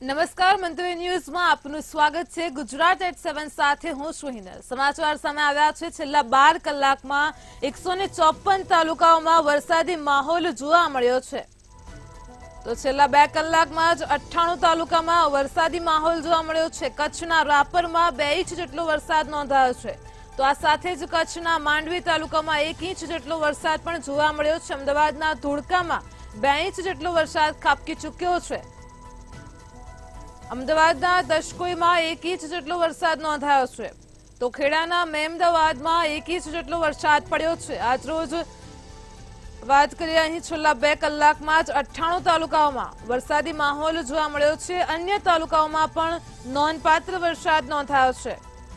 નમસ્કાર મંતવ્ય ન્યૂઝમાં આપનું સ્વાગત છે। ગુજરાત એટ 7 સાથે હું છું હિનલ। સમાચાર સામે આવ્યા છે। છેલ્લા 12 કલાકમાં 154 તાલુકાઓમાં વરસાદી માહોલ જોવા મળ્યો છે। તો છેલ્લા 2 કલાકમાં જ 98 તાલુકામાં વરસાદી માહોલ જોવા મળ્યો છે। કચ્છના રાપરમાં 2 ઇંચ જેટલો વરસાદ નોંધાયો છે। તો આ સાથે જ કચ્છના માંડવી તાલુકામાં 1 ઇંચ જેટલો વરસાદ પણ જોવા મળ્યો છે। અમદાવાદના ધોળકામાં 2 ઇંચ જેટલો વરસાદ ખાબકી ચૂક્યો છે। અમદાવાદના દશકોઈમાં 1 ઇંચ જેટલો વરસાદ નોંધાયો છે। તો ખેડાના મેમદાવાદમાં 1 ઇંચ જેટલો વરસાદ પડ્યો છે। આજરોજ વાત કરીએ અહીં છેલ્લા 2 કલાકમાં જ 98 તાલુકાઓમાં વરસાદી માહોલ જોવા મળ્યો છે। અન્ય તાલુકાઓમાં પણ નોંધપાત્ર વરસાદ નોંધાયો છે।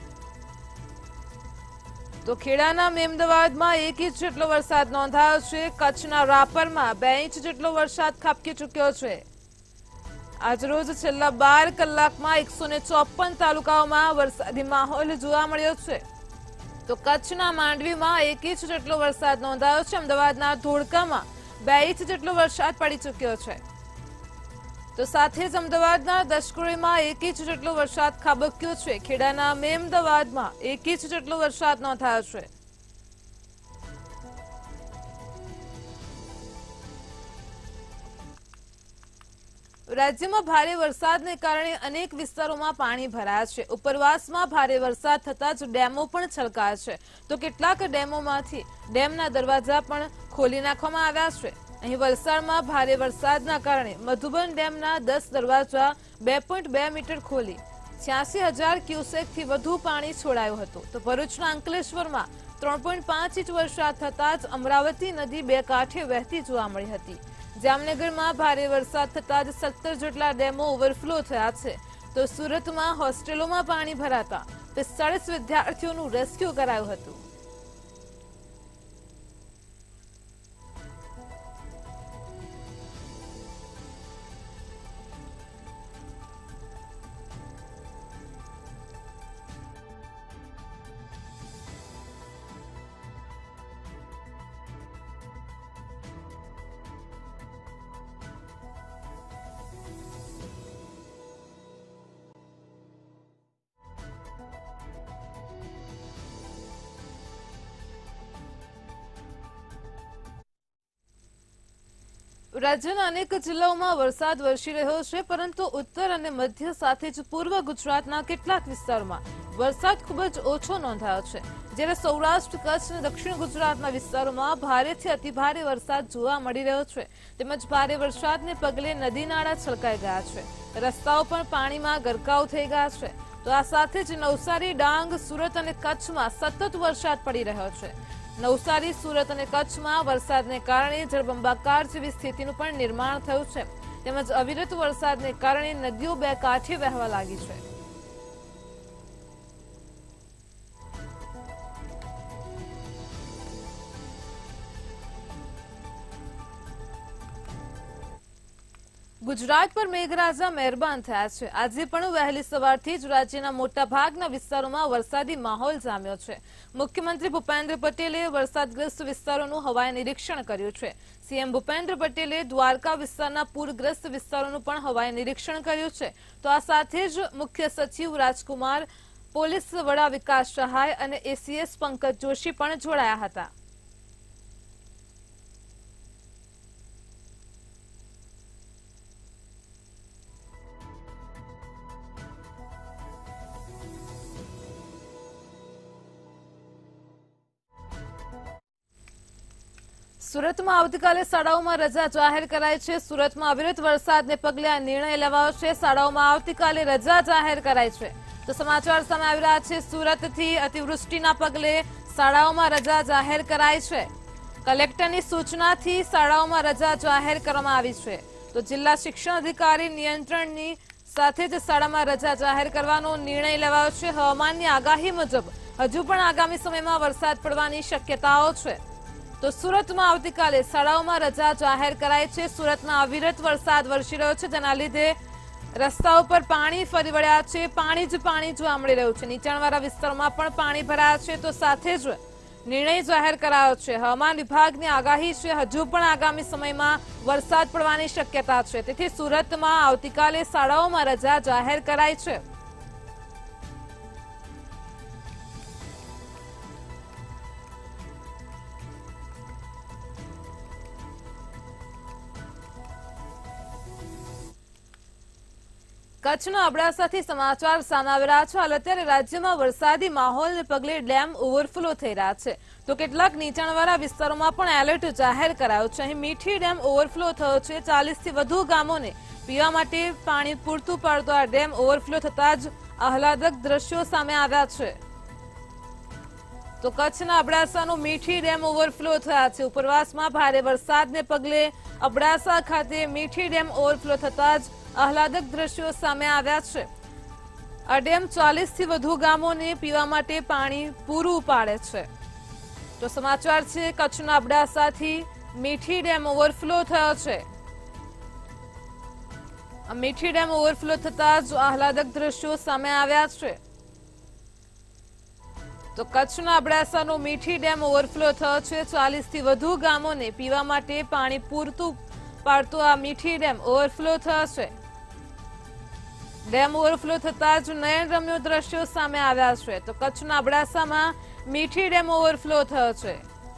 તો ખેડાના મેમદાવાદમાં 1 ઇંચ જેટલો વરસાદ નોંધાયો છે। કચ્છના રાપરમાં 2 ઇંચ જેટલો વરસાદ ખાબકી ચૂક્યો છે। આજરોજ છેલ્લા 12 કલાકમાં 154 તાલુકાઓમાં વરસાદી માહોલ જોવા મળ્યો છે। તો કચ્છના માંડવીમાં 1 ઇંચ જેટલો વરસાદ નોંધાયો છે। અમદાવાદના ધોળકામાં 2 ઇંચ જેટલો વરસાદ પડી ચૂક્યો છે। તો સાથે જ અમદાવાદના દશકોઈમાં 1 ઇંચ જેટલો વરસાદ ખાબક્યો છે। ખેડાના મેમદાવાદમાં 1 ઇંચ જેટલો વરસાદ નોંધાયો છે। રાજ્યમાં ભારે વરસાદને કારણે અનેક વિસ્તારોમાં પાણી ભરાયા છે। ઉપરવાસમાં ભારે વરસાદ થતાં જ ડેમો પણ છલકાયા છે। તો કેટલાક ડેમોમાંથી ડેમના દરવાજા પણ ખોલી નાખવામાં આવ્યા છે। અહીં વલસાડમાં ભારે વરસાદના કારણે મધુબન ડેમના 10 દરવાજા 2.2 મીટર ખોલી 86,000 ક્યુસેકથી વધુ પાણી છોડાયું હતું। તો ભરૂચના અંકલેશ્વરમાં 3.5 ઇંચ વરસાદ થતાં જ અમરાવતી નદી 2 કાંઠે વહેતી જોવા મળી હતી। જામનગરમાં ભારે વરસાદ થતાં જ 17 જેટલા ડેમો ઓવરફ્લો થયા છે। તો સુરતમાં હોસ્ટેલોમાં પાણી ભરાતા 45 વિદ્યાર્થીઓનું રેસ્ક્યુ કરાયું હતું। રાજ્યના અનેક જિલ્લાઓમાં વરસાદ વરસી રહ્યો છે, પરંતુ ઉત્તર અને મધ્ય સાથે જ પૂર્વ ગુજરાતના કેટલાક વિસ્તારોમાં વરસાદ ખૂબ જ ઓછો નોંધાયો છે। જ્યારે સૌરાષ્ટ્ર, કચ્છ અને દક્ષિણ ગુજરાતના વિસ્તારોમાં ભારેથી અતિભારે વરસાદ જોવા મળી રહ્યો છે। તેમજ ભારે વરસાદને પગલે નદી નાળા છલકાઈ ગયા છે। રસ્તાઓ પણ પાણીમાં ગરકાવ થઈ ગયા છે। તો આ સાથે જ નવસારી, ડાંગ, સુરત અને કચ્છમાં સતત વરસાદ પડી રહ્યો છે। નવસારી, સુરત અને કચ્છમાં વરસાદને કારણે જળબંબાકાર જેવી સ્થિતિનું પણ નિર્માણ થયું છે। તેમજ અવિરત વરસાદને કારણે નદીઓ 2 કાંઠે વહેવા લાગી છે। ગુજરાત પર મેઘરાજા મહેરબાન થયા છે। આજે પણ વહેલી સવારથી જ રાજ્યના મોટા ભાગના વિસ્તારોમાં વરસાદી માહોલ જામ્યો છે। મુખ્યમંત્રી ભૂપેન્દ્ર પટેલે વરસાદગ્રસ્ત વિસ્તારોનું હવાઈ નિરીક્ષણ કર્યું છે। સીએમ ભૂપેન્દ્ર પટેલે દ્વારકા વિસ્તારના પૂરગ્રસ્ત વિસ્તારોનું પણ હવાઈ નિરીક્ષણ કર્યું છે। તો આ સાથે જ મુખ્ય સચિવ રાજકુમાર, પોલીસ વડા વિકાસ સહાય અને એસીએસ પંકજ જોશી પણ જોડાયા હતા। સુરતમાં આવતીકાલે શાળાઓમાં રજા જાહેર કરાઈ છે। સુરતમાં અવિરત વરસાદને પગલે આ નિર્ણય લેવાયો છે। શાળાઓમાં આવતીકાલે રજા જાહેર કરાઈ છે। તો સમાચાર સામે આવી રહ્યા છે। સુરતથી અતિવૃષ્ટિના પગલે શાળાઓમાં રજા જાહેર કરાઈ છે। કલેક્ટરની સૂચનાથી શાળાઓમાં રજા જાહેર કરવામાં આવી છે। તો જિલ્લા શિક્ષણ અધિકારી નિયંત્રણની સાથે જ શાળામાં રજા જાહેર કરવાનો નિર્ણય લેવાયો છે। હવામાનની આગાહી મુજબ હજુ પણ આગામી સમયમાં વરસાદ પડવાની શક્યતાઓ છે। તો સુરતમાં આવતીકાલે શાળાઓમાં રજા જાહેર કરાઈ છે। સુરતમાં અવિરત વરસાદ વરસી રહ્યો છે, જેના લીધે રસ્તાઓ પર પાણી ફરી વળ્યા છે। પાણી જ પાણી જોવા મળી રહ્યું છે। નીચાણવાળા વિસ્તારોમાં પણ પાણી ભરાયા છે। તો સાથે જ નિર્ણય જાહેર કરાયો છે। હવામાન વિભાગની આગાહી છે હજુ પણ આગામી સમયમાં વરસાદ પડવાની શક્યતા છે, તેથી સુરતમાં આવતીકાલે શાળાઓમાં રજા જાહેર કરાઈ છે। કચ્છના અબડાસાથી સમાચાર સામે આવી રહ્યા છે। હાલ અત્યારે રાજ્યમાં વરસાદી માહોલને પગલે ડેમ ઓવરફ્લો થઈ રહ્યા છે, તો કેટલાક નીચાણવાળા વિસ્તારોમાં પણ એલર્ટ જાહેર કરાયું છે। અહીં મીઠી ડેમ ઓવરફ્લો થયો છે। 40 થી વધુ ગામોને પીવા માટે પાણી પૂરતું પાડતો આ ડેમ ઓવરફ્લો થતા જ આહલાદક દ્રશ્યો સામે આવ્યા છે। તો કચ્છના અબડાસાનો મીઠી ડેમ ઓવરફ્લો થયા છે। ઉપરવાસમાં ભારે વરસાદને પગલે અબડાસા ખાતે મીઠી ડેમ ઓવરફ્લો થતા જ આહલાદક દ્રશ્યો સામે આવ્યા છે। આ ડેમ 40 થી વધુ ગામોને પીવા માટે પાણી પૂરું પાડે છે। તો સમાચાર છે કચ્છના અબડાસાથી મીઠી ડેમ ઓવરફ્લો થયો છે। આ મીઠી ડેમ ઓવરફ્લો થતા જ આહલાદક દ્રશ્યો સામે આવ્યા છે। તો કચ્છના અબડાસાનો મીઠી ડેમ ઓવરફ્લો થયો છે। 40 થી વધુ ગામોને પીવા માટે પાણી પૂરતું પાડતો આ મીઠી ડેમ ઓવરફ્લો થયો છે। ડેમ ઓવરફ્લો થતા જ નયનરમ્ય દ્રશ્યો સામે આવ્યા છે। તો કચ્છના અબડાસામાં મીઠી ડેમ ઓવરફ્લો થયો છે।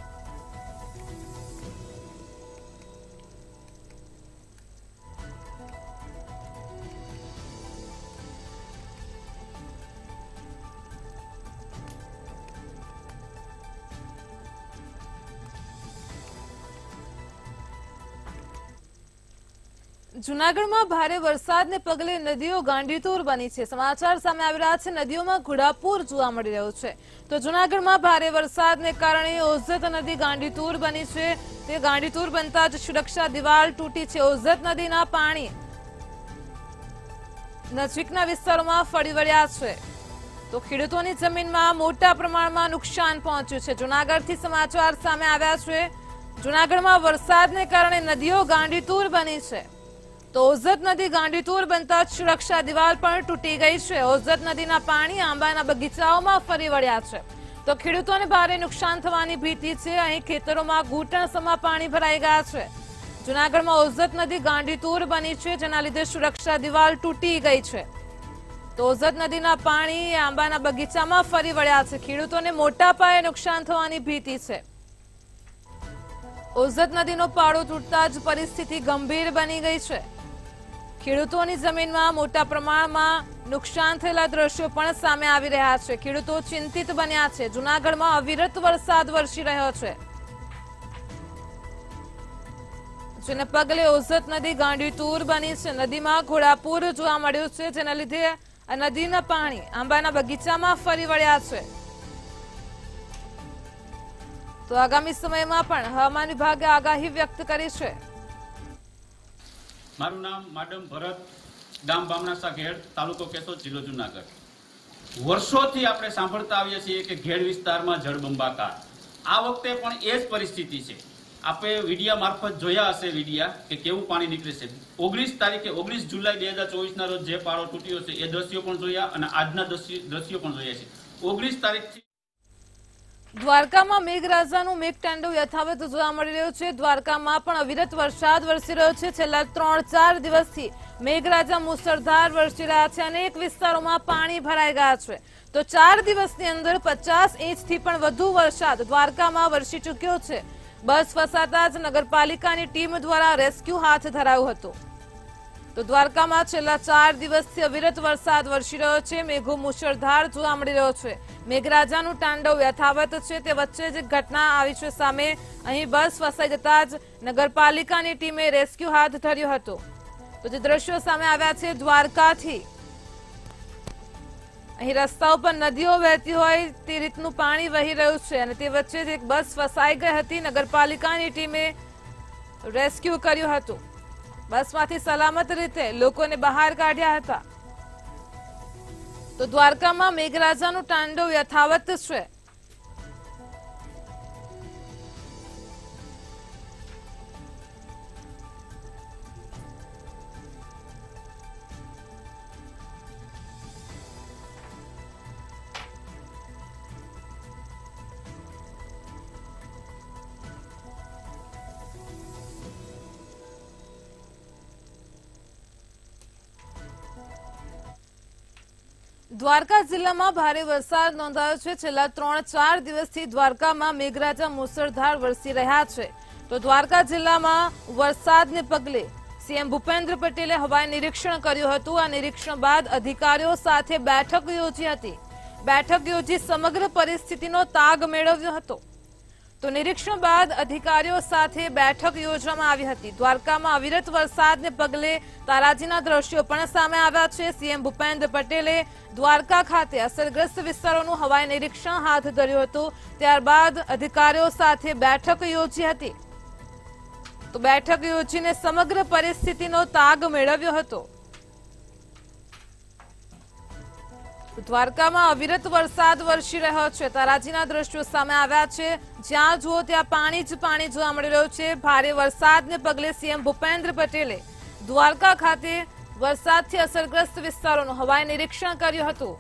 જૂનાગઢમાં ભારે વરસાદને પગલે નદીઓ ગાંડીતુર બની છે। સમાચાર સામે આવી રહ્યા છે નદીઓમાં ઘોડાપૂર જોવા મળી રહ્યું છે। તો જૂનાગઢમાં ભારે વરસાદને કારણે ઓઝત નદી ગાંડીતુર બની છે। તે ગાંડીતુર બનતા જ સુરક્ષા દિવાલ તૂટી છે। ઓઝત નદીના પાણી નજીકના વિસ્તારોમાં ફરી વળ્યા છે, તો ખેડૂતોની જમીનમાં મોટા પ્રમાણમાં નુકસાન પહોંચ્યું છે। જૂનાગઢથી સમાચાર સામે આવ્યા છે। જૂનાગઢમાં વરસાદને કારણે નદીઓ ગાંડીતુર બની છે। તો ઓઝત નદી ગાંડીતુર બનતા જ સુરક્ષા દિવાલ પણ તૂટી ગઈ છે। ઓઝત નદીના પાણી આંબાના બગીચાઓમાં ફરી વળ્યા છે, તો ખેડૂતોને ભારે નુકસાન થવાની ભીતિ છે। અહીં ખેતરોમાં ઘૂંટણસમાં પાણી ભરાઈ ગયા છે। જૂનાગઢમાં ઓઝત નદી ગાંડીતુર બની છે, જેના લીધે સુરક્ષા દિવાલ તૂટી ગઈ છે। તો ઓઝત નદીના પાણી આંબાના બગીચામાં ફરી વળ્યા છે। ખેડૂતોને મોટા પાયે નુકસાન થવાની ભીતિ છે। ઓઝત નદીનો પાળો તૂટતા જ પરિસ્થિતિ ગંભીર બની ગઈ છે। ખેડૂતોની જમીનમાં મોટા પ્રમાણમાં નુકસાન થયેલા દ્રશ્યો પણ સામે આવી રહ્યા છે। ખેડૂતો ચિંતિત બન્યા છે। જૂનાગઢમાં અવિરત વરસાદ વરસી રહ્યો છે, જેને પગલે ઓઝત નદી ગાંડીતુર બની છે। નદીમાં ઘોડાપૂર જોવા મળ્યું છે, જેના લીધે આ નદીના પાણી આંબાના બગીચામાં ફરી વળ્યા છે। તો આગામી સમયમાં પણ હવામાન વિભાગે આગાહી વ્યક્ત કરી છે। મારું નામ માડમ ભરત, ગામ બામણાસા ઘેડ, તાલુકો કેશોદ, જિલ્લો જુનાગઢ। વર્ષોથી આપણે સાંભળતા આવીએ છીએ કે ઘેડ વિસ્તારમાં જળબંબાકાર। આ વખતે પણ એ જ પરિસ્થિતિ છે। આપણે વિડિયા મારફત જોયા હશે વિડિયા કે કેવું પાણી નીકળે છે। 19 તારીખે 19 જુલાઈ 2024 રોજ જે પાળો તૂટ્યો છે એ દ્રશ્યો પણ જોયા અને આજના દ્રશ્યો પણ જોયા છે। 19 તારીખથી દ્વારકામાં મેઘરાજાનું મેઘતાંડવ યથાવત જોવા મળી રહ્યું છે। દ્વારકામાં પણ અવિરત વરસાદ વરસી રહ્યો છે। છેલ્લા 3-4 દિવસથી મેઘરાજા મુસળધાર વરસી રહ્યા છે। અનેક વિસ્તારોમાં પાણી ભરાઈ ગયા છે। તો 4 દિવસની અંદર 50 ઇંચથી પણ વધુ વરસાદ દ્વારકામાં વરસી ચૂક્યો છે। બસ ફસાતા જ નગરપાલિકાની ટીમ દ્વારા રેસ્ક્યુ હાથ ધરાયું હતું। તો દ્વારકામાં છેલ્લા 4 દિવસથી અવિરત વરસાદ વરસી રહ્યો છે। મેઘો મુશળધાર જોવા મળી રહ્યો છે। મેઘરાજાનું તાંડવ યથાવત છે। તે વચ્ચે જ ઘટના આવી છે સામે। અહીં બસ ફસાઈ જતા જ નગરપાલિકાની ટીમે રેસ્ક્યુ હાથ ધર્યું હતું। તો જે દ્રશ્યો સામે આવ્યા છે દ્વારકાથી, અહીં રસ્તા ઉપર નદીઓ વહેતી હોય તે રીતનું પાણી વહી રહ્યું છે અને તે વચ્ચે જ એક બસ ફસાઈ ગઈ હતી। નગરપાલિકાની ટીમે રેસ્ક્યુ કર્યું હતું। બસમાંથી સલામત રીતે લોકોને બહાર કાઢ્યા હતા। તો દ્વારકામાં મેઘરાજાનું તાંડવ યથાવત છે। દ્વારકા જિલ્લામાં ભારે વરસાદ નોંધાયો છે। છેલ્લા 3-4 દિવસથી દ્વારકામાં મેઘરાજા મુસળધાર વરસી રહ્યા છે। તો દ્વારકા જિલ્લામાં વરસાદને પગલે સીએમ ભૂપેન્દ્ર પટેલે હવાઈ નિરીક્ષણ કર્યું હતું। આ નિરીક્ષણ બાદ અધિકારીઓ સાથે બેઠક યોજી હતી। બેઠક યોજી સમગ્ર પરિસ્થિતિનો તાગ મેળવ્યો હતો। તો નિરીક્ષણ બાદ અધિકારીઓ સાથે બેઠક યોજવામાં આવી હતી। દ્વારકામાં અવિરત વરસાદને પગલે તારાજીના દ્રશ્યો પણ સામે આવ્યા છે। સીએમ ભૂપેન્દ્ર પટેલે દ્વારકા ખાતે અસરગ્રસ્ત વિસ્તારોનું હવાઈ નિરીક્ષણ હાથ ધર્યું હતું। ત્યારબાદ અધિકારીઓ સાથે બેઠક યોજી હતી। તો બેઠક યોજીને સમગ્ર પરિસ્થિતિનો તાગ મેળવ્યો હતો। દ્વારકામાં અવિરત વરસાદ વરસી રહ્યો છે। તારાજીના દ્રશ્યો સામે આવ્યા છે। જ્યાં જુઓ ત્યાં પાણી જ પાણી જોવા મળી રહ્યું છે। ભારે વરસાદને પગલે સીએમ ભૂપેન્દ્ર પટેલે દ્વારકા ખાતે વરસાદથી અસરગ્રસ્ત વિસ્તારોનું હવાઈ નિરીક્ષણ કર્યું હતું।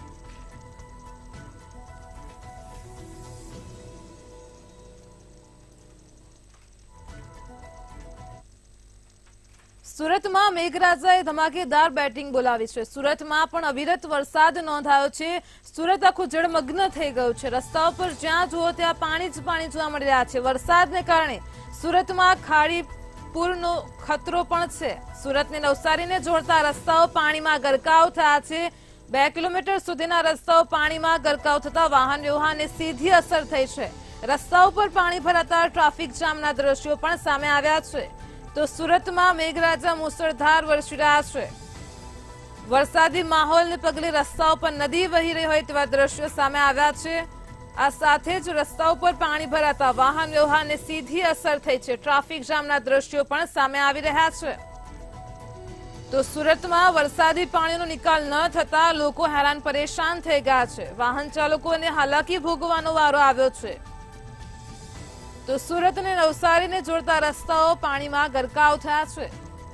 સુરતમાં મેઘરાજાએ ધમાકેદાર બેટિંગ બોલાવી છે। સુરતમાં પણ અવિરત વરસાદ નોંધાયો છે। સુરત આખું જળમગ્ન થઈ ગયું છે। રસ્તાઓ પર જ્યાં જુઓ ત્યાં પાણી જ પાણી જોવા મળી રહ્યા છે। વરસાદને કારણે સુરતમાં ખાડી પૂરનો ખતરો પણ છે। સુરતને નવસારીને જોડતા રસ્તાઓ પાણીમાં ગરકાવ થયા છે। 2 કિલોમીટર સુધીના રસ્તાઓ પાણીમાં ગરકાવ થતા વાહન વ્યવહારને સીધી અસર થઈ છે। રસ્તાઓ પર પાણી ભરાતા ટ્રાફિક જામના દ્રશ્યો પણ સામે આવ્યા છે। તો સુરતમાં મેઘરાજા મુસળધાર વરસી રહ્યા છે। વરસાદી માહોલને પગલે રસ્તાઓ પર નદી વહી રહી હોય તેવા દ્રશ્યો સામે આવ્યા છે। આ સાથે જ રસ્તાઓ પર પાણી ભરાતા વાહન વ્યવહારને સીધી અસર થઈ છે। ટ્રાફિક જામના દ્રશ્યો પણ સામે આવી રહ્યા છે। તો સુરતમાં વરસાદી પાણીનો નિકાલ ન થતા લોકો હેરાન પરેશાન થઈ ગયા છે। વાહન ચાલકોને હાલાકી ભોગવવાનો વારો આવ્યો છે। તો સુરત અને નવસારીને જોડતા રસ્તાઓ પાણીમાં ગરકાવ થયા છે।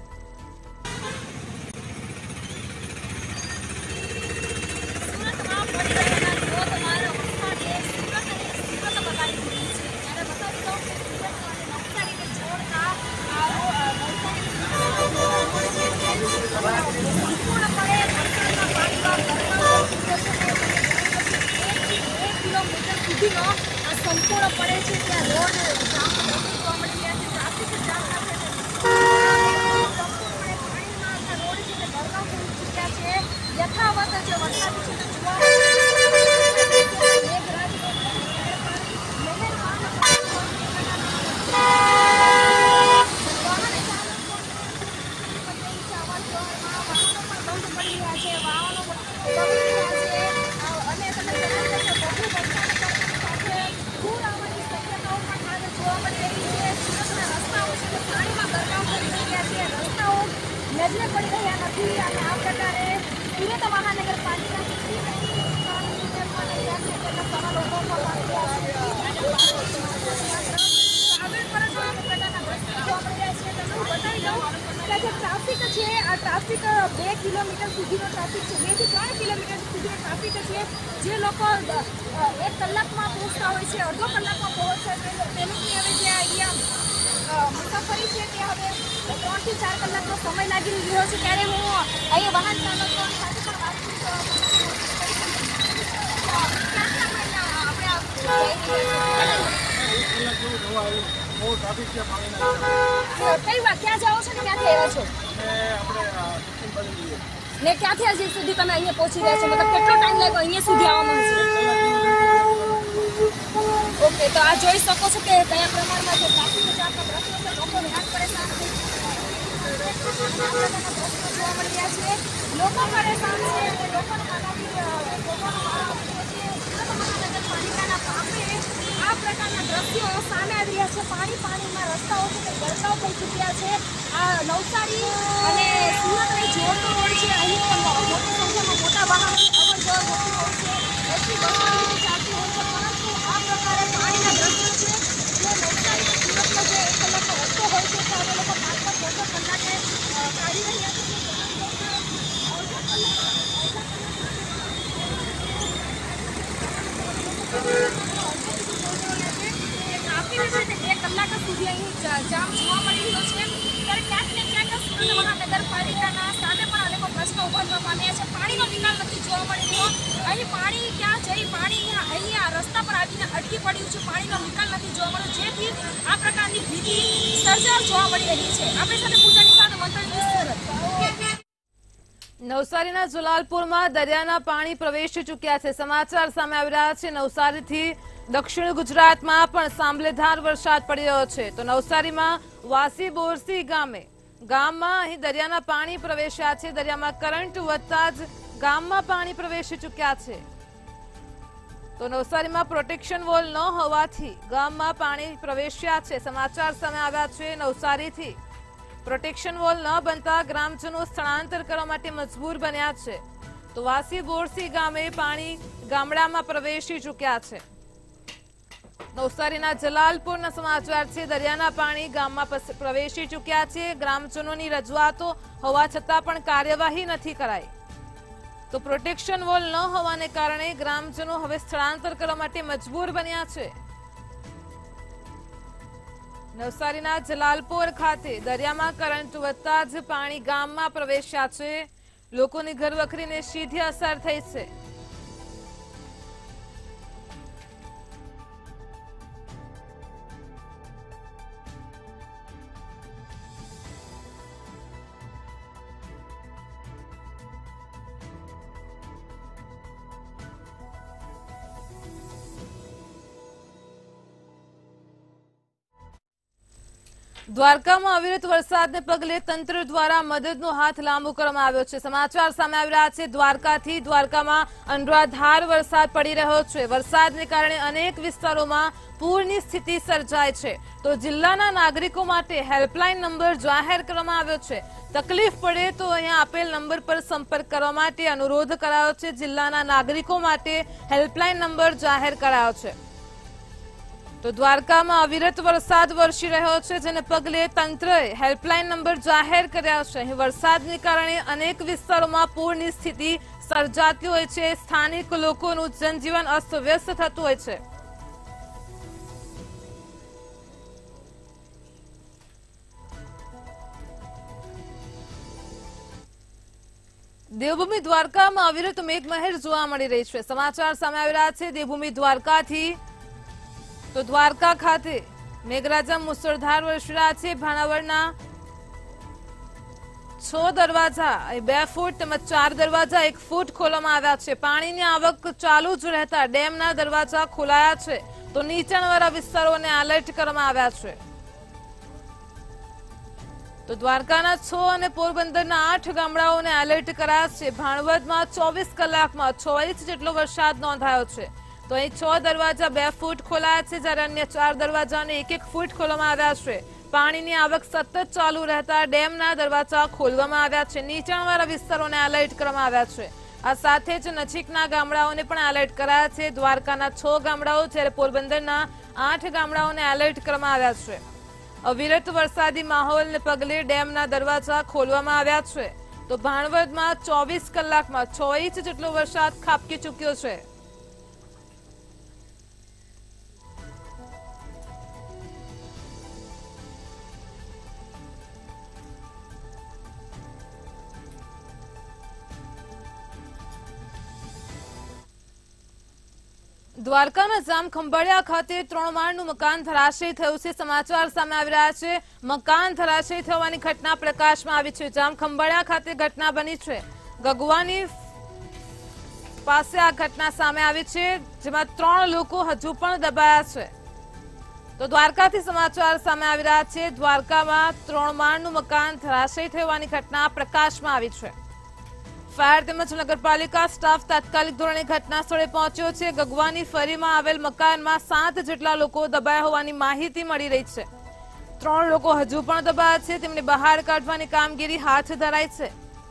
સંપૂર્ણ પડે છે ત્યાં રોડ જામ જોવા મળી રહ્યા છે। ટ્રાફિક જામ સંપૂર્ણપણે પાણીમાં રોડ છે તે ગરકાવ થઈ ચૂક્યા છે। યથાવત જે વરસાદ છે તે જોવા નજરે પડી રહ્યા નથી। અને આ પ્રકારે સુરત મહાનગરપાલિકા ટ્રાફિક છે આ ટ્રાફિક 2 કિલોમીટર સુધીનો ટ્રાફિક છે। 2 થી 3 કિલોમીટર સુધીનો ટ્રાફિક છે। જે લોકો 1 કલાકમાં પહોંચતા હોય છે, અડધો કલાકમાં પહોંચે તે લોકોની હવે જે અહીંયા મુસાફરી છે તે હવે 3 થી 4 કલાકનો સમય લાગી રહ્યો છે। ત્યારે હું અહીંયા વાહન ચાલકો સાથે પણ ક્યાં જાઓ છો ને ક્યાંથી આવ્યા છો ને ક્યાંથી હજી સુધી તમે અહીંયા પહોંચી રહ્યા છો? મતલબ કેટલો ટાઈમ લાગ્યો અહીંયા સુધી આવવામાં? ઓકે, તો આ જોઈ શકો છો કે કયા પ્રમાણમાં જે ટ્રાફિક જામના દ્રશ્યો છે, લોકો હેરાન પરેશાન થઈ જોવા મળી રહ્યા છે। લોકો પરેશાન છે અને લોકોને મહાનગરપાલિકાના ભાગે આ પ્રકારના દ્રશ્યો સામે આવી રહ્યા છે। પાણીમાં રસ્તાઓ છે તે ગરકાવ થઈ ચૂક્યા છે। આ નવસારી અને સુરતને જોડતો રોડ છે। અહીં પણ મોટી સંખ્યામાં મોટા વાહનોની અવરજવર હોતી હોય છે। એસટી બસો ચાલતી હોય છે, પરંતુ આ પ્રકારે પાણીના દ્રશ્યો છે જે નવસારી અને સુરતનો જે 1 કલાકનો રસ્તો હોય છે તે અમે લોકો 5-6 કલાકે કાઢી રહ્યા છીએ। કલાક સુધી અહીં જામ જોવા મળી રહ્યો છે। ત્યારે ક્યાંક ને ક્યાંક સુરત મહાનગરપાલિકાના સામે પણ અનેકો પ્રશ્નો પ્રશ્નો ઉભા થવા પામ્યા છે। પાણીનો નિકાલ નથી જોવા મળી રહ્યો। અહીં પાણી ક્યાં જઈ પાણી અહીંયા રસ્તા પર આવીને અટકી પડ્યું છે। પાણીનો નિકાલ નથી જોવા મળ્યો, જેથી આ પ્રકારની ભીતિ સર્જાવ જોવા મળી રહી છે। આપણી સાથે પૂજાની સાથે મંત્રી સુરત। નવસારીના જલાલપુરમાં દરિયાના પાણી પ્રવેશી ચૂક્યા છે। સમાચાર સામે આવી રહ્યા છે નવસારીથી દક્ષિણ ગુજરાતમાં પણ સાંભળેધાર વરસાદ પડી રહ્યો છે। તો નવસારીમાં વાસી બોરસી ગામમાં અહીં દરિયાના પાણી પ્રવેશ્યા છે। દરિયામાં કરંટ વધતા જ ગામમાં પાણી પ્રવેશી ચૂક્યા છે। તો નવસારીમાં પ્રોટેક્શન વોલ ન હોવાથી ગામમાં પાણી પ્રવેશ્યા છે। સમાચાર સામે આવ્યા છે નવસારીથી। પ્રોટેક્શન વોલ ન બનતા ગ્રામજનો સ્થળાંતર કરવા માટે મજબૂર બન્યા છે। તો વાસી બોરસી ગામે પાણી ગામડામાં પ્રવેશી ચૂક્યા છે। નવસારીના જલાલપુરના સમાચાર છે। દરિયાના પાણી ગામમાં પ્રવેશી ચૂક્યા છે। ગ્રામજનોની રજૂઆતો હોવા છતાં પણ કાર્યવાહી નથી કરાઈ। તો પ્રોટેક્શન વોલ ન હોવાને કારણે ગ્રામજનો હવે સ્થળાંતર કરવા માટે મજબૂર બન્યા છે। નવસારીના જલાલપુર ખાતે દરિયામાં કરંટ વધતા જ પાણી ગામમાં પ્રવેશ્યા છે। લોકોની ઘરવખરીને સીધી અસર થઈ છે। દ્વારકામાં અવિરત વરસાદને પગલે તંત્ર દ્વારા મદદનો હાથ લાંબો કરવામાં આવ્યો છે। સમાચાર સામે આવી રહ્યા છે દ્વારકાથી। દ્વારકામાં અનરાધાર વરસાદ પડી રહ્યો છે। વરસાદને કારણે અનેક વિસ્તારોમાં પૂરની સ્થિતિ સર્જાય છે। તો જિલ્લાના નાગરિકો માટે હેલ્પલાઇન નંબર જાહેર કરવામાં આવ્યો છે। તકલીફ પડે તો અહીંયા આપેલ નંબર પર સંપર્ક કરવા માટે અનુરોધ કરાયો છે। જિલ્લાના નાગરિકો માટે હેલ્પલાઇન નંબર જાહેર કરાયો છે। તો દ્વારકામાં અવિરત વરસાદ વરસી રહ્યો છે, જેને પગલે તંત્રએ હેલ્પલાઇન નંબર જાહેર કર્યા છે। અહીં વરસાદને કારણે અનેક વિસ્તારોમાં પૂરની સ્થિતિ સર્જાતી હોય છે। સ્થાનિક લોકોનું જનજીવન અસ્તવ્યસ્ત થતું હોય છે। દેવભૂમિ દ્વારકામાં અવિરત મેઘમહેર જોવા મળી રહી છે। સમાચાર સામે આવી રહ્યા છે દેવભૂમિ દ્વારકાથી। તો દ્વારકા ખાતે મેઘરાજા મુસળધાર વરસી રહ્યા છે। ભાણાવડના 6 દરવાજા 2 ફૂટ તેમજ 4 દરવાજા 1 ફૂટ ખોલવામાં આવ્યા છે। પાણીની આવક ચાલુ જ રહેતા ડેમના દરવાજા ખોલાયા છે। તો નીચાણવાળા વિસ્તારોને એલર્ટ કરવામાં આવ્યા છે। તો દ્વારકાના 6 અને પોરબંદરના 8 ગામડાઓને એલર્ટ કરાયા છે। ભાણવડમાં 24 કલાકમાં 6 ઇંચ જેટલો વરસાદ નોંધાયો છે। તો અહીં 6 દરવાજા 2 ફૂટ ખોલાયા છે, જ્યારે અન્ય 4 દરવાજાને 1-1 ફૂટ ખોલવામાં આવ્યા છે। પાણીની આવક સતત ચાલુ રહેતા ડેમના દરવાજા ખોલવામાં આવ્યા છે। નીચાણવાળા વિસ્તારોને એલર્ટ કરવામાં આવ્યા છે। આ સાથે જ નજીકના ગામડાઓને પણ એલર્ટ કરાયા છે। દ્વારકાના 6 ગામડાઓ જ્યારે પોરબંદરના 8 ગામડાઓને એલર્ટ કરવામાં આવ્યા છે। અવિરત વરસાદી માહોલને પગલે ડેમના દરવાજા ખોલવામાં આવ્યા છે। તો ભાણવડમાં 24 કલાકમાં 6 ઇંચ જેટલો વરસાદ ખાબકી ચૂક્યો છે। દ્વારકાના જામખંભાળિયા ખાતે 3 માળનું મકાન ધરાશયી થયું છે। સમાચાર સામે આવી રહ્યા છે મકાન ધરાશયી થવાની ઘટના પ્રકાશમાં આવી છે। જામખંભાળિયા ખાતે ઘટના બની છે। ગગવાની પાસે આ ઘટના સામે આવી છે, જેમાં 3 લોકો હજુ પણ દબાયા છે। તો દ્વારકાથી સમાચાર સામે આવી રહ્યા છે। દ્વારકામાં 3 માળનું મકાન ધરાશયી થવાની ઘટના પ્રકાશમાં આવી છે। ફાયર તેમજ નગરપાલિકા સ્ટાફ તાત્કાલિક ધોરણે ઘટના સ્થળે પહોંચ્યો છે। ગગવાની ફરીમાં આવેલ મકાનમાં 7 જેટલા લોકો દબાયા હોવાની માહિતી મળી રહી છે। 3 લોકો હજુ પણ દબાયા છે, તેમને બહાર કાઢવાની કામગીરી હાથ ધરાઈ છે।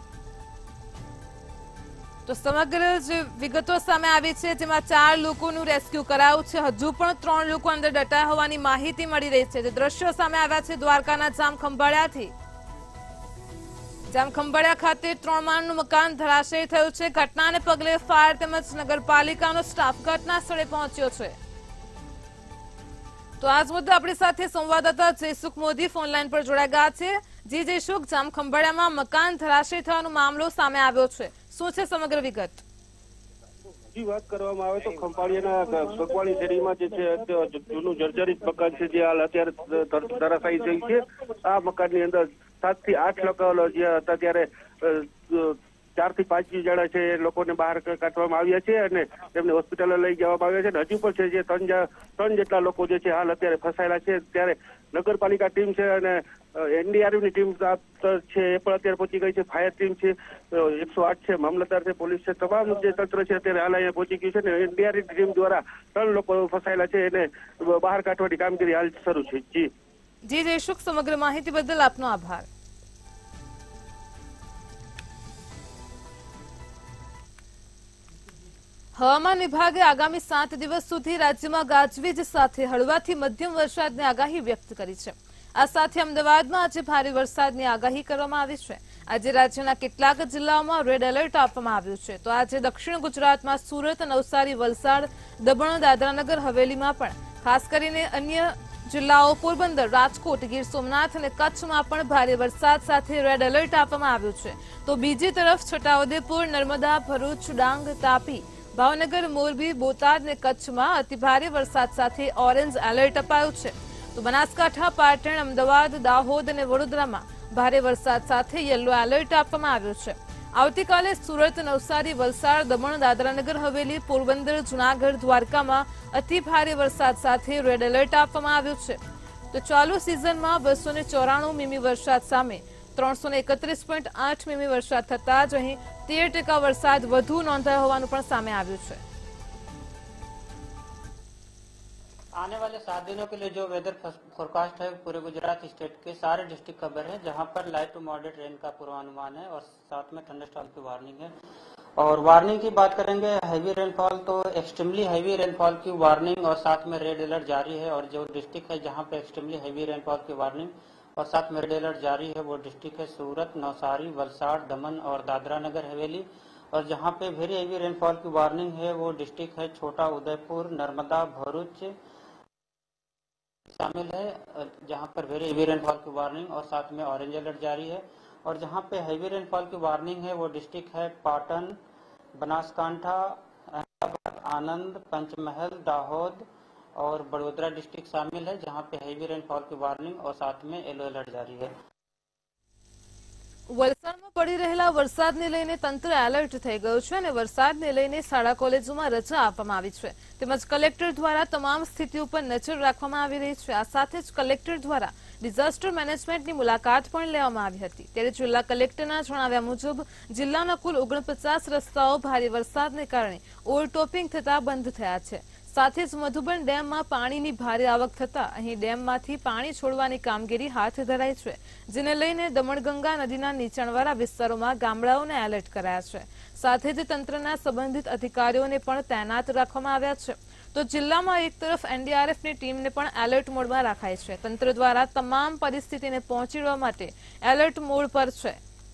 તો સમગ્ર જે વિગતો સામે આવી છે, જેમાં 4 લોકોનું રેસ્ક્યુ કરાયું છે। હજુ પણ 3 લોકો અંદર દટાયા હોવાની માહિતી મળી રહી છે। જે દ્રશ્યો સામે આવ્યા છે દ્વારકાના જામખંભાળિયાથી। જામખંભાળિયા ખાતે 3 માળનું મકાન ધરાશયી થયું છે। ઘટનાને પગલે ફાયર તેમજ નગરપાલિકાનો સ્ટાફ ઘટના સ્થળે પહોંચ્યો છે। તો આજ મુદ્દે આપણી સાથે સંવાદદાતા જયસુખ મોદી ફોનલાઈન પર જોડાઈ ગયા છે। જી જયશુખ, જામખંભાળિયામાં મકાન ધરાશયી થવાનો મામલો સામે આવ્યો છે, શું છે સમગ્ર વિગત? વાત કરવામાં આવે તો ખંભાળિયાના ગગવાણી શેરીમાં જે છે જૂનું જર્જરિત મકાન છે જે હાલ અત્યારે ધરાશાયી થઈ છે। આ મકાનની અંદર 7 થી 8 લોકો જે હતા ત્યારે 4 થી 5 જણા છે એ લોકોને બહાર કાઢવામાં આવ્યા છે અને તેમને હોસ્પિટલે લઈ જવામાં આવ્યા છે અને હજુ પણ છે જે 3 જેટલા લોકો જે છે હાલ અત્યારે ફસાયેલા છે। ત્યારે નગરપાલિકા ટીમ છે અને એનડીઆરએફની ટીમ છે એ પણ અત્યારે પહોંચી ગઈ છે, ફાયર ટીમ છે, 108 છે, મામલતદાર છે, પોલીસ છે, તમામ જે તંત્ર છે અત્યારે હાલ અહીંયા પહોંચી ગયું છે અને એનડીઆરએફ ટીમ દ્વારા 3 લોકો ફસાયેલા છે એને બહાર કાઢવાની કામગીરી હાલ શરૂ છે। જી જયશુખ, સમગ્ર માહિતી બદલ આપનો આભાર। હવામાન વિભાગે આગામી 7 દિવસ સુધી રાજ્યમાં ગાજવીજ સાથે હળવાથી મધ્યમ વરસાદની આગાહી વ્યક્ત કરી છે। આ સાથે અમદાવાદમાં આજે ભારે વરસાદની આગાહી કરવામાં આવી છે। આજે રાજ્યના કેટલાક જિલ્લાઓમાં રેડ એલર્ટ આપવામાં આવ્યું છે, તો આજે દક્ષિણ ગુજરાતમાં સુરત, નવસારી, વલસાડ, દમણ, દાદરાનગર હવેલીમાં પણ, ખાસ કરીને અન્ય જિલ્લાઓ પોરબંદર, રાજકોટ, ગીર સોમનાથ અને કચ્છમાં પણ ભારે વરસાદ સાથે રેડ એલર્ટ આપવામાં આવ્યું છે। તો બીજી તરફ છોટાઉદેપુર, નર્મદા, ભરૂચ, ડાંગ, તાપી, ભાવનગર, મોરબી, બોટાદ અને કચ્છમાં અતિભારે વરસાદ સાથે ઓરેન્જ એલર્ટ અપાયું છે। તો બનાસકાંઠા, પાટણ, અમદાવાદ, દાહોદ અને વડોદરામાં ભારે વરસાદ સાથે યલો એલર્ટ આપવામાં આવ્યું છે। આવતીકાલે સુરત, નવસારી, વલસાડ, દમણ, દાદરાનગર હવેલી, પોરબંદર, જૂનાગઢ, દ્વારકામાં અતિભારે વરસાદ સાથે રેડ એલર્ટ આપવામાં આવ્યું છે। તો ચાલુ સિઝનમાં 294 મીમી વરસાદ સામે 331.8 મીમી વરસાદ થતા જ અહીં 13% વરસાદ વધુ નોંધાયો હોવાનું પણ સામે આવ્યું છે। आने वाले 7 दिनों के लिए जो वेदर फोरकास्ट है पूरे गुजरात स्टेट के सारे डिस्ट्रिक्ट कवर है, जहां पर लाइट टू मॉडरेट रेन का पूर्वानुमान है और साथ में थंडरस्टॉर्म की वार्निंग है। और वार्निंग की बात करेंगे, हैवी रेनफॉल तो एक्सट्रीमली हैवी रेनफॉल की वार्निंग और साथ में रेड अलर्ट जारी है। और जो डिस्ट्रिक्ट है जहां पे एक्सट्रीमली हैवी रेनफॉल की वार्निंग और साथ में रेड अलर्ट जारी है वो डिस्ट्रिक्ट है सूरत, नवसारी, वलसाड़, दमन और दादरा नगर हवेली। और जहां पे वेरी हैवी रेनफॉल की वार्निंग है वो डिस्ट्रिक्ट है छोटा उदयपुर, नर्मदा, भरूच शामिल है, जहां पर वेरी हेवी रेनफॉल की वार्निंग और साथ में ऑरेंज अलर्ट जारी है। और जहां पे हैवी रेनफॉल की वार्निंग है वो डिस्ट्रिक्ट है पाटन, बनासकांठा, अहमदाबाद, आनंद, पंचमहल, दाहोद और बड़ोदरा डिस्ट्रिक्ट शामिल है, जहां पे हैवी रेनफॉल की वार्निंग और साथ में येलो अलर्ट जारी है। વલસાડમાં પડી રહેલા વરસાદને લઈને તંત્ર એલર્ટ થઈ ગયું છે અને વરસાદને લઈને શાળા કોલેજોમાં રજા આપવામાં આવી છે, તેમજ કલેક્ટર દ્વારા તમામ સ્થિતિ ઉપર નજર રાખવામાં આવી રહી છે। આ સાથે જ કલેક્ટર દ્વારા ડિઝાસ્ટર મેનેજમેન્ટની મુલાકાત પણ લેવામાં આવી હતી। ત્યારે જિલ્લા કલેક્ટરના જણાવ્યા મુજબ જિલ્લાના કુલ 49 રસ્તાઓ ભારે વરસાદને કારણે ઓવરટોપિંગ થતા બંધ થયા છે। સાથે જ મધુબન ડેમમાં પાણીની ભારે આવક થતા અહીં ડેમમાંથી પાણી છોડવાની કામગીરી હાથ ધરાઈ છે, જેને લઈને દમણગંગા નદીના નીચાણવાળા વિસ્તારોમાં ગામડાઓને એલર્ટ કરાયા છે। સાથે જ તંત્રના સંબંધિત અધિકારીઓને પણ તૈનાત રાખવામાં આવ્યા છે। તો જિલ્લામાં એક તરફ એનડીઆરએફની ટીમને પણ એલર્ટ મોડમાં રખાઈ છે। તંત્ર દ્વારા તમામ પરિસ્થિતિને પહોંચી વળવા માટે એલર્ટ મોડ પર છે।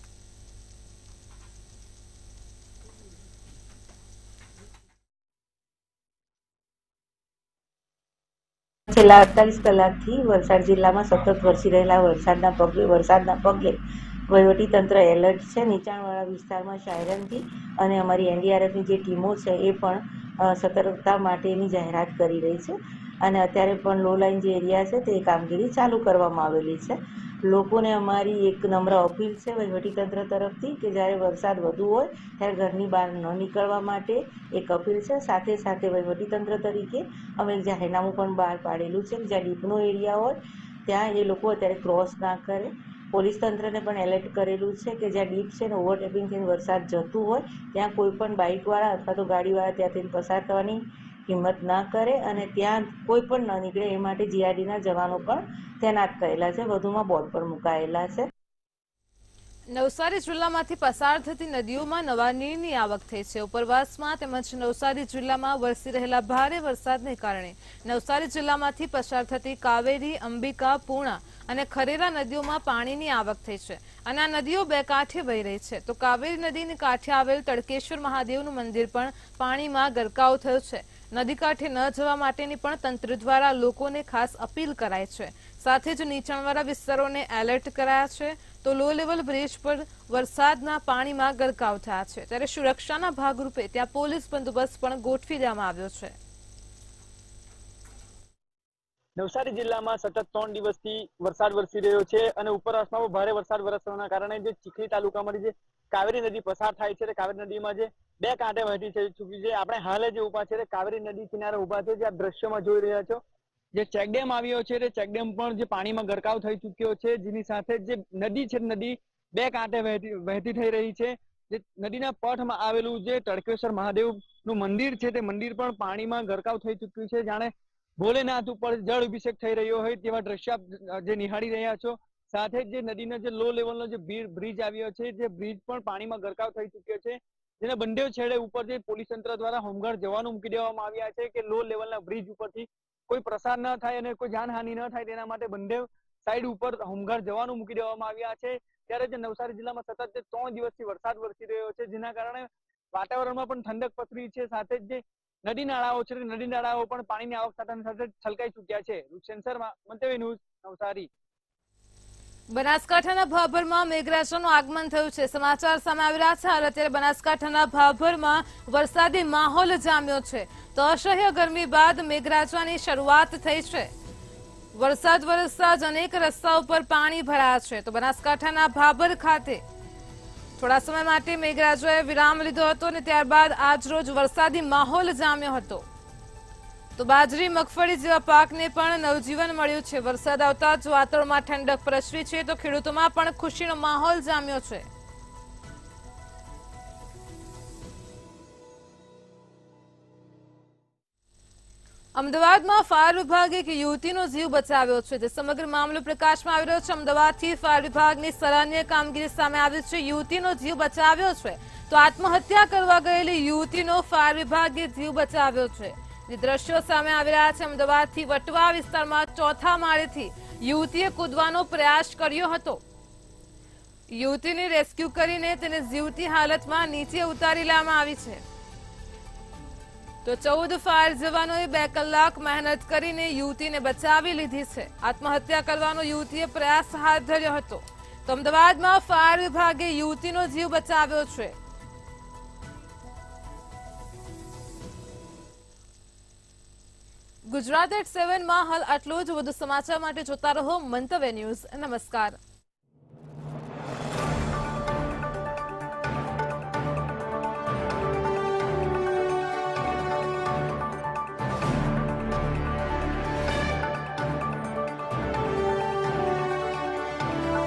છેલ્લા 48 કલાકથી વલસાડ જિલ્લામાં સતત વરસી રહેલા વરસાદના પગલે વહીવટીતંત્ર એલર્ટ છે। નીચાણવાળા વિસ્તારમાં સાયરનથી અને અમારી એનડીઆરએફની જે ટીમો છે એ પણ સતર્કતા માટેની જાહેરાત કરી રહી છે અને અત્યારે પણ લો લાઇન જે એરિયા છે તે કામગીરી ચાલુ કરવામાં આવેલી છે। લોકોને અમારી એક નમ્ર અપીલ છે વહીવટીતંત્ર તરફથી કે જ્યારે વરસાદ વધુ હોય ત્યારે ઘરની બહાર ન નીકળવા માટે એક અપીલ છે। સાથે સાથે વહીવટીતંત્ર તરીકે અમે એક જાહેરનામું પણ બહાર પાડેલું છે કે જ્યાં ડીપનો એરિયા હોય ત્યાં એ લોકો અત્યારે ક્રોસ ના કરે। પોલીસ તંત્રને પણ એલર્ટ કરેલું છે કે જ્યાં ડીપ છે ને ઓવરટેપિંગ થઈને વરસાદ જતું હોય ત્યાં કોઈ પણ બાઇકવાળા અથવા તો ગાડીવાળા ત્યાંથી પસાર થવાની હિંમત ના કરે અને ત્યાં કોઈ પણ ન નીકળે એ માટે જીઆરડીના જવાનો પણ તૈનાત કરેલા છે, વધુમાં બોર્ડ પર મુકાયેલા છે। નવસારી જિલ્લામાંથી પસાર થતી નદીઓમાં નવા નીરની આવક થઈ છે। ઉપરવાસમાં તેમજ નવસારી જિલ્લામાં વરસી રહેલા ભારે વરસાદને કારણે નવસારી જિલ્લામાંથી પસાર થતી કાવેરી, અંબિકા, પૂર્ણા અને ખરેરા નદીઓમાં પાણીની આવક થઈ છે। અને આ નદીઓ બે કાંઠે વહી રહી છે. તો કાવેરી નદીની કાંઠે આવેલ તડકેશ્વર મહાદેવનું મંદિર પણ પાણીમાં ગરકાવ થયું છે. નદી કાંઠે ન જવા માટેની પણ તંત્ર દ્વારા લોકોને ખાસ અપીલ કરાઈ છે. સાથે જ નીચાણવાળા વિસ્તારોને એલર્ટ કરાયા છે. તો લો લેવલ બ્રિજ પર વરસાદના પાણીમાં ગરકાવ થયા છે. ત્યારે સુરક્ષાના ભાગરૂપે ત્યાં પોલીસ બંદોબસ્ત પણ ગોઠવી દેવામાં આવ્યો છે. નવસારી જિલ્લામાં સતત 3 દિવસથી વરસાદ વરસી રહ્યો છે અને ઉપરવાસમાં ભારે વરસાદ વરસવાના કારણે જે ચીખલી તાલુકામાંથી જે કાવેરી નદી પસાર થાય છે તે કાવેરી નદીમાં જે બે કાંઠે વહેતી થઈ ચૂકી છે. આપણે હાલ જે ઉભા છે તે કાવેરી નદી કિનારે ઉભા છે. જે આ દ્રશ્યમાં જોઈ રહ્યા છો જે ચેકડેમ આવ્યો છે તે ચેકડેમ પણ જે પાણીમાં ગરકાવ થઈ ચૂક્યો છે. જેની સાથે જે નદી છે નદી બે કાંઠે વહેતી થઈ રહી છે. જે નદીના પટમાં આવેલું જે તડકેશ્વર મહાદેવનું મંદિર છે તે મંદિર પણ પાણીમાં ગરકાવ થઈ ચૂક્યું છે. જાણે ભોલેનાથ ઉપર જળ અભિષેક થઈ રહ્યો હોય તેવા દ્રશ્ય જે નિહાળી રહ્યા છો. સાથે જ જે નદીનો જે લો લેવલનો જે બ્રિજ આવ્યો છે જે બ્રિજ પણ પાણીમાં ગરકાવ થઈ ચૂક્યો છે. જેના બંને છેડે ઉપર જે પોલીસ તંત્ર દ્વારા હોમગાર્ડ જવાનો મૂકી દેવામાં આવ્યા છે કે લો લેવલના બ્રિજ ઉપરથી કોઈ પ્રસાર ન થાય અને કોઈ જાનહાનિ ન થાય તેના માટે બંને સાઈડ ઉપર હોમગાર્ડ જવાનો મૂકી દેવામાં આવ્યા છે. ત્યારે જે નવસારી જિલ્લામાં સતત 3 દિવસથી વરસાદ વરસી રહ્યો છે જેના કારણે વાતાવરણમાં પણ ઠંડક પસરી છે. સાથે જ જે નદી નાળાઓ છે નદી નાળાઓ પણ પાણીની આવક સાથે છલકાઈ ચૂક્યા છે. રૂપસેન મંતવ્ય ન્યૂઝ નવસારી. બનાસકાંઠાના ભાભરમાં મેઘરાજાનું આગમન થયું છે. સમાચાર સામે આવી રહ્યા છે. હાલ અત્યારે બનાસકાંઠાના ભાભરમાં વરસાદી માહોલ જામ્યો છે. તો અસહ્ય ગરમી બાદ મેઘરાજાની શરૂઆત થઈ છે. વરસાદ વરસતા જ અનેક રસ્તાઓ પર પાણી ભરાયા છે. તો બનાસકાંઠાના ભાભર ખાતે થોડા સમય માટે મેઘરાજાએ વિરામ લીધો હતો અને ત્યારબાદ આજરોજ વરસાદી માહોલ જામ્યો હતો. તો બાજરી મગફળી જેવા પાકને પણ નવજીવન મળ્યું છે. વરસાદ આવતા જ વાતાવરણમાં ઠંડક પ્રસરી છે. તો ખેડૂતોમાં પણ ખુશીનો માહોલ જામ્યો છે. અમદાવાદમાં ફાયર વિભાગે એક યુવતીનો જીવ બચાવ્યો છે. તે સમગ્ર મામલો પ્રકાશમાં આવી રહ્યો છે. અમદાવાદથી ફાયર વિભાગની સરાહનીય કામગીરી સામે આવી છે. યુવતીનો જીવ બચાવ્યો છે. તો આત્મહત્યા કરવા ગયેલી યુવતીનો ફાયર વિભાગે જીવ બચાવ્યો છે. જે દ્રશ્યો સામે આવી રહ્યા છે અમદાવાદથી વટવા વિસ્તારમાં 4થા માળેથી યુવતીએ કૂદવાનો પ્રયાસ કર્યો હતો. યુવતીને રેસ્ક્યુ કરીને તેને જીવતી હાલતમાં નીચે ઉતારી લેવામાં આવી છે. તો 14 ફાયર જવાનોએ 2 કલાક મહેનત કરીને યુવતીને બચાવી લીધી છે. આત્મહત્યા કરવાનો યુવતીએ પ્રયાસ હાથ ધર્યો હતો. તો અમદાવાદમાં ફાયર વિભાગે યુવતીનો જીવ બચાવ્યો છે. ગુજરાત@7 માં હાલ આટલું જ. વધુ સમાચાર માટે જોતા રહો મંતવ્ય ન્યૂઝ. નમસ્કાર.